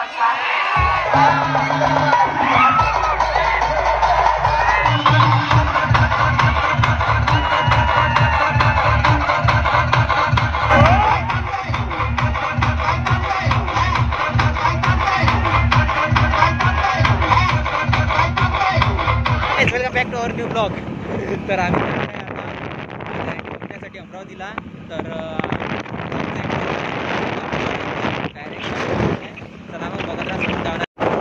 Welcome back to our new blog. तर आम्ही बघण्यासाठी अमरावतीला तर चला मग बघत राहा.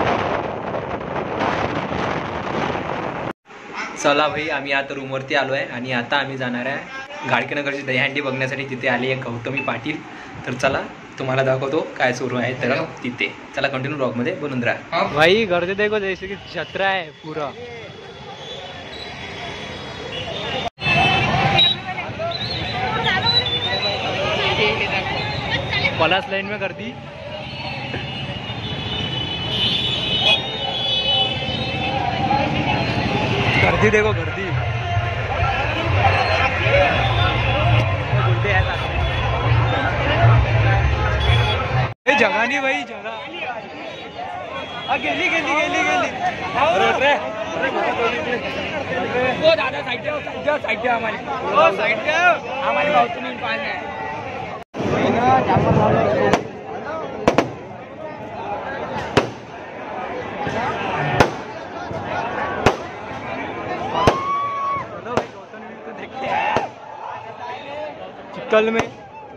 चला भाई, आम्ही आता रूमवरती आलो आहे आणि आता आम्ही जाणार आहे गाडकेनगरची दहीहंडी बघण्यासाठी. तिथे आली आहे गौतमी पाटील. तर चला तुम्हाला दाखवतो काय सुरू आहे तर तिथे. चला कंटिन्यू ब्लॉगमध्ये बनून राहा. भाई गर्दी देखो, जैसे की छत्रा है पूरा. पलास लाइन में कर दी. गर्दी देखो, गर्दी जगह नहीं भाई, जगह गेली गेली गेली गेली. वो दादा साइड द्या हमारी, वो साइड द्या हमारी बहुत नहीं पाल है. चिक्कल में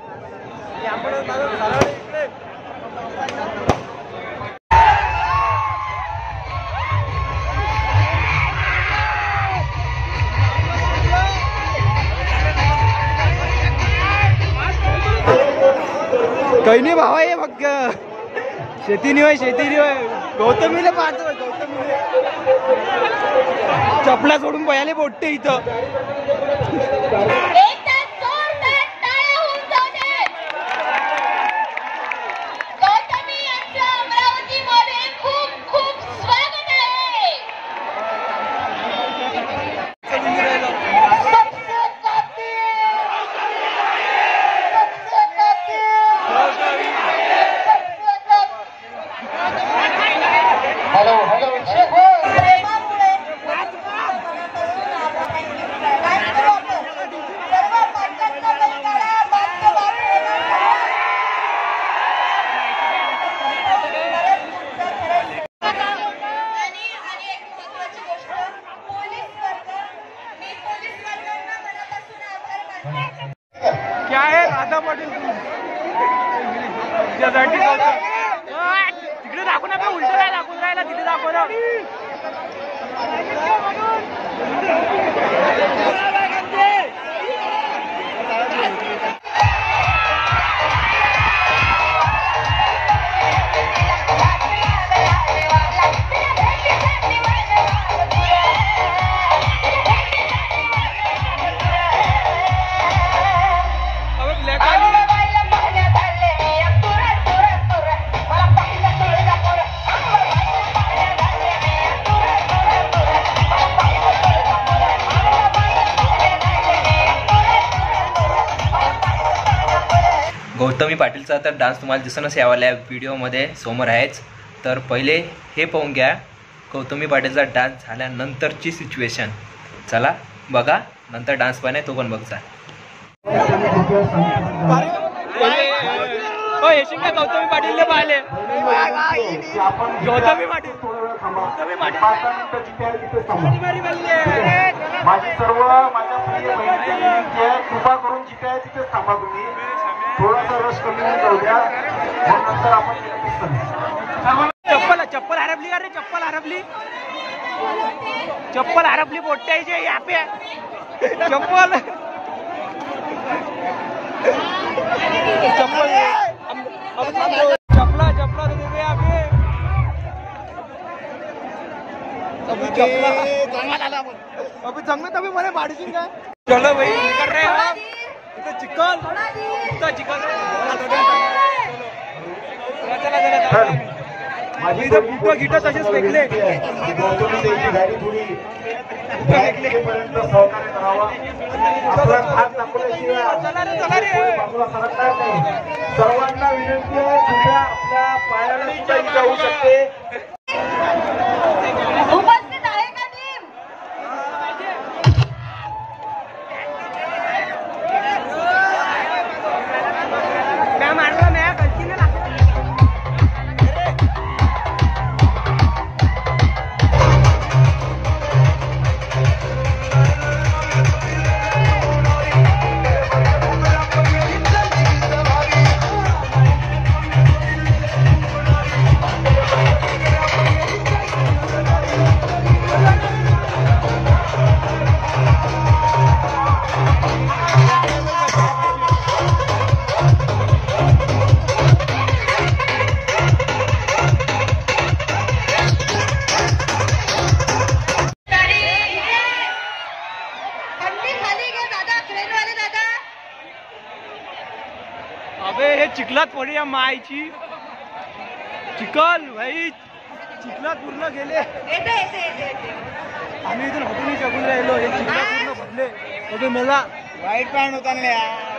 काही नाही भावा, ये मग शेती नाही होय, शेती नाही होय. गौतमीला पाहतो, गौतमीला चपला सोडून पयाले बोटते इथं. क्या है राधा पाटील तिकडे दाखवू ना, उलट काय दाखवून राहिला, तिथे दाखव ना. गौतमी पाटीलचा तर डान्स तुम्हाला दिसणच यावाल्या व्हिडिओमध्ये समोर आहेच. तर पहिले हे पाहून घ्या गौतमी पाटीलचा डान्स झाल्यानंतरची सिच्युएशन. चला बघा, नंतर डान्स पण आहे तो पण बघचा. गौतमी पाटीलने पाहिले, गौतमी पाटील, गौतमी पाटील माझी सर्व माझ्या प्रिय बहिणींची विनंती आहे, कृपा करून जिथे आहे तिथे थांबा. तुम्ही थोडासा रस कमी जाऊ द्या, मग नंतर आपण चप्पल चप्पल हरपली का रे, चप्पल हरपली, चप्पल हरपली पोट्याची यहाँ पे चप्पल चप्पल चपला चपला तो दे यहाँ पे. अभी जंगल तभी मैंने बाड़ी सिंह का. चलो भाई निकल रहे हो, इतना चिकन, इतना चिकन. चला चला चला. माझी गिट तसेच फेकले गाडी थोडी पर्यंत सहकार्य करावा. आपला हात दाखवल्याशिवाय बाजूला सरकणार नाही. सर्वांना विनंती आहे, कृपया आपल्या पायाला सुद्धा इजा होऊ शकते. उपस्थित आहे का टीम? अबे हे चिखलात पडी या मायची चिखल भाई चिखलात पूर्ण गेले. आम्ही इथून हटून शकून राहिलो. हे चिखलात पूर्ण भरले होते. मला वाईट पॅन्ट होता ना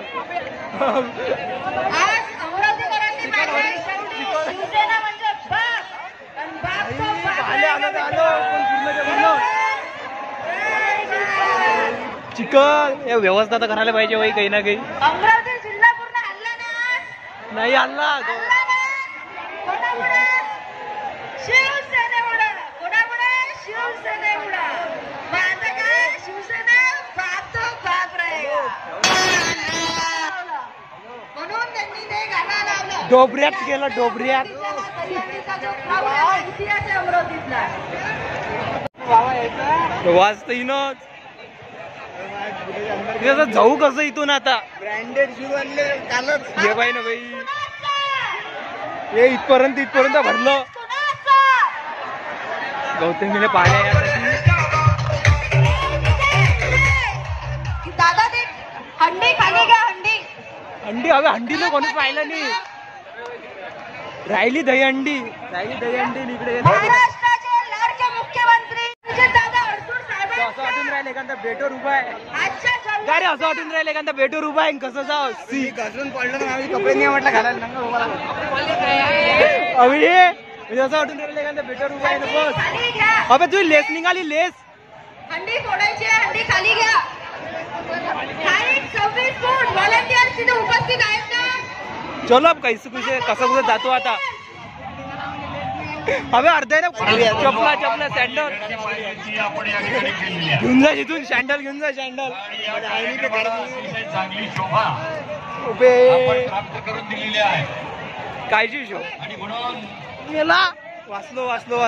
आज अमरावतीकरांनी पाहिजे शिवसेना म्हणजे बाप आणि बापचा बाप. आलो पूर्ण चिखल हे व्यवस्था तर करायला पाहिजे भाई काही ना काही. अमरावती जिल्हा पूर्ण हल्ला ना आज. नाही हल्ला कोणामुळे? शिवसेनेमुळे. कोणामुळे? शिवसेनेमुळे. माझं काय? शिवसेना बाप तो बाप राहील म्हणून त्यांनी ते गाणं लावलं. डोबऱ्यात गेलं डोबऱ्यात. इतिहास आहे अमरावतीतला. वाचतहीनच जाऊ कसं इथून आता. ब्रँडेड शूज आणले कालच. ये बाई ना बाई हे इथपर्यंत भरलं. गौतमीने पाहिल्या दादा ते हंडी खाली घ्या. हंडी हवे हंडीला कोणीच पाहिलं नाही. राहिली दहीहंडी इकडे महाराष्ट्राचे लाडके मुख्यमंत्री दादा अडसूळ साहेब असं वाटून राहिले एखादा बेटवर उभा आहे. आजच्या गाडी असं वाटून राहिले एखादा बेटवर उभा आहे. कसं जाऊ सी घसरून पडलं ना कपडे नाही म्हटलं घालायला अभि असं वाटून राहिले एखादा बेटवर उभा आहे ना बस. खाली घ्या. अबे तुझी लेस निघाली लेस. हंडी फोडायची आहे. हंडी खाली घ्या. 26 फूट व्हॉलंटियर्स तिथे उपस्थित आहेत ना. चलो अब कसं जातो आता. अबे अर्धा चपला सँडल घेऊन जा तिथून. सँडल घेऊन जा सँडल. चांगली शोभा करून दिलेली आहे. कायची शो गेला. वाचलो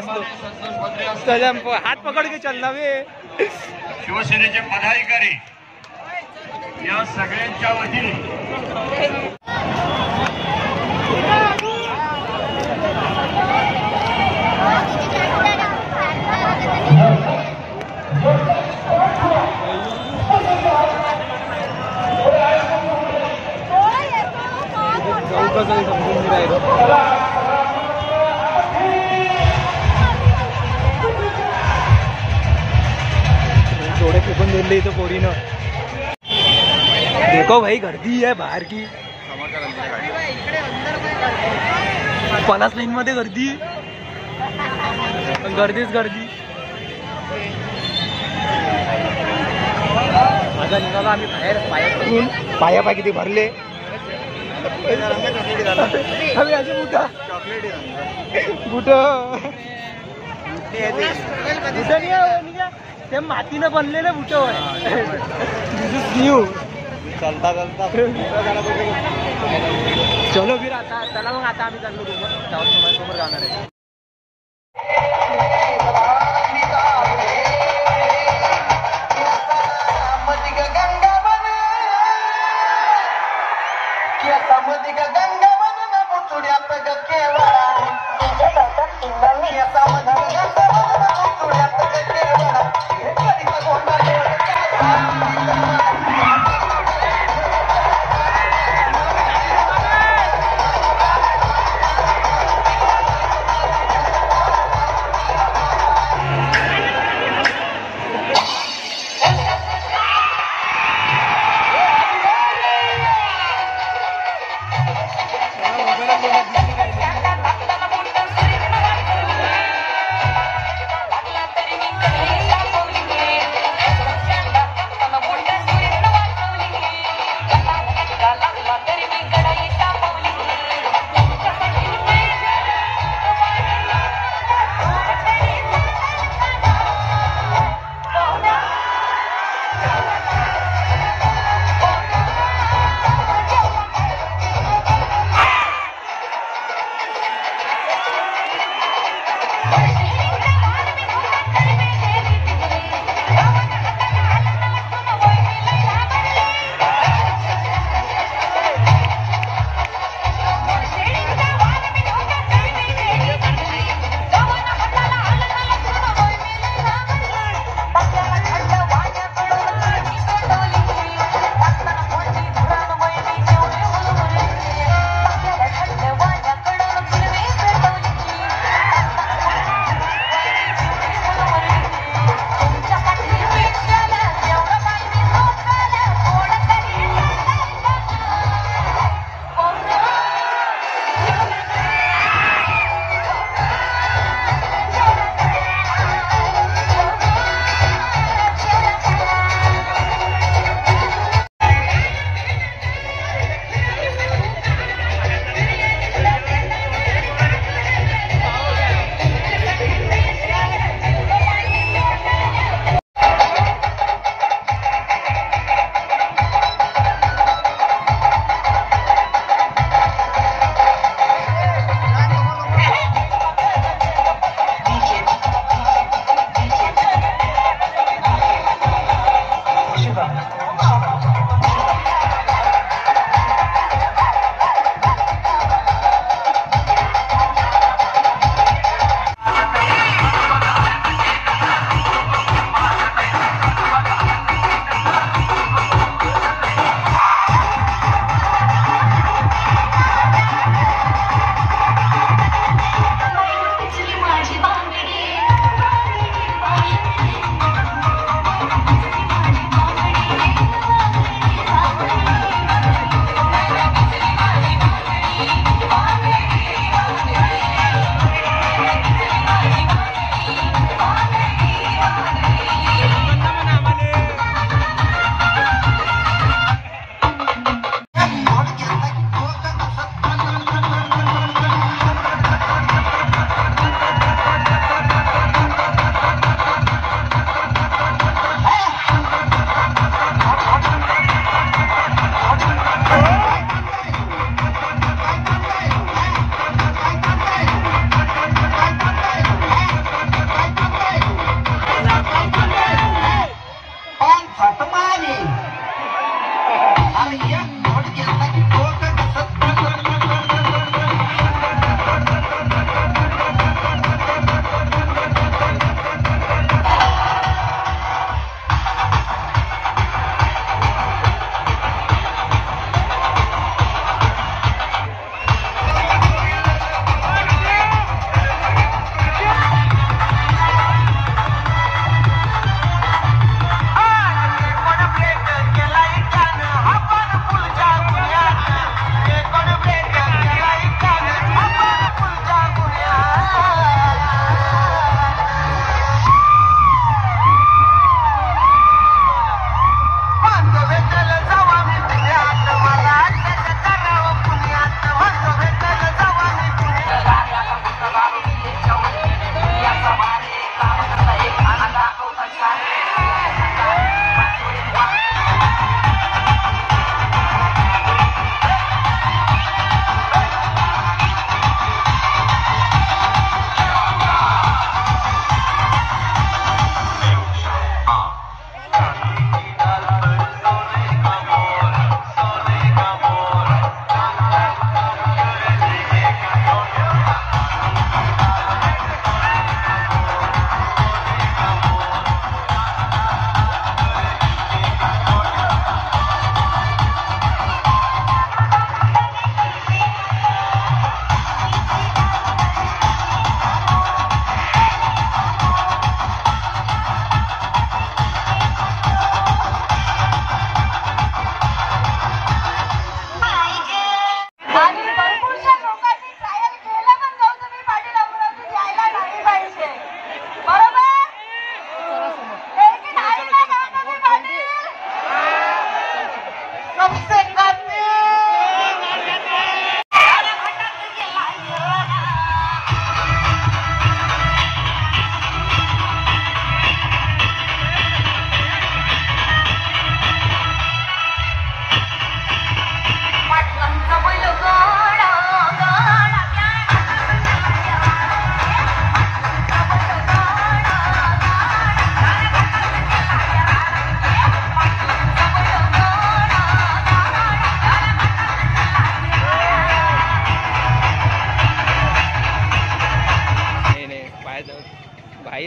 हात पकड के चल नव्हे. शिवसेनेचे पदाधिकारी या सगळ्यांच्या वतीने थोड़े फेकून दिले इथं पोरीनं. देखो भाई गर्दी आहे बाहेर की. पलास लाईन मध्ये गर्दी गर्दी. माझा निघाला आम्ही बाहेर पाया किती भरले. बुट ते मातीनं बनलेले बुट न्यू चालता चलो फिर आता. चला मग आता आम्ही चाललो समोर जाणार आहे.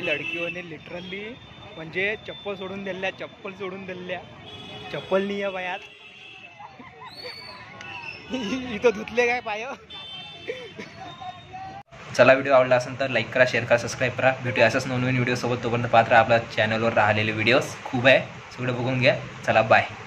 लडकीઓने लिटरली म्हणजे चप्पल सोडून दिल्या, चप्पल नाही आहे पायात. इथं धुतले काय पाय. चला, व्हिडिओ आवडला असेल तर लाईक करा, शेअर करा, सबस्क्राईब करा. भेटूया असंच नवीन व्हिडिओ सोबत. तोपर्यंत पाहत राहा आपल्या चॅनलवर राहिलेले व्हिडिओज खूप आहे, सगळं बघून घ्या. चला बाय.